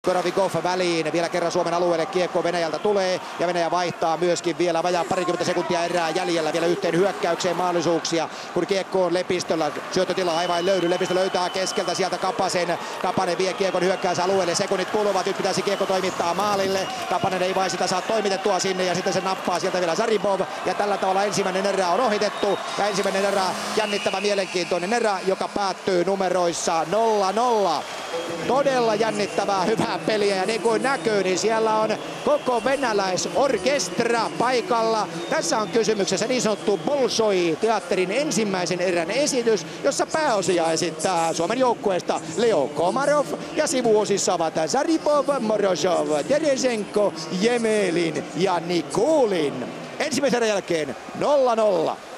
Koravikov väliin, vielä kerran Suomen alueelle kiekko Venäjältä tulee ja Venäjä vaihtaa myöskin vielä vajaa parikymmentä sekuntia erää jäljellä vielä yhteen hyökkäykseen mahdollisuuksia, kun kiekko on Lepistöllä, syöttötila aivan ei löydy, Lepistö löytää keskeltä sieltä Kapasen, Kapanen vie kiekon hyökkäysalueelle, sekunnit kuluvat, nyt pitäisi kiekko toimittaa maalille, Kapanen ei vain sitä saa toimitettua sinne ja sitten se nappaa sieltä vielä Zaripov ja tällä tavalla ensimmäinen erä on ohitettu ja ensimmäinen erä jännittävä mielenkiintoinen erä, joka päättyy numeroissa 0-0. Todella jännittävää, hyvää peliä ja niin kuin näkyy, niin siellä on koko venäläisorkestra paikalla. Tässä on kysymyksessä niin sanottu Bolshoi-teatterin ensimmäisen erän esitys, jossa pääosia esittää Suomen joukkueesta Leo Komarov ja sivuosissa ovat Zaripov, Morozov, Teresenko, Jemelin ja Nikulin. Ensimmäisen erän jälkeen 0-0.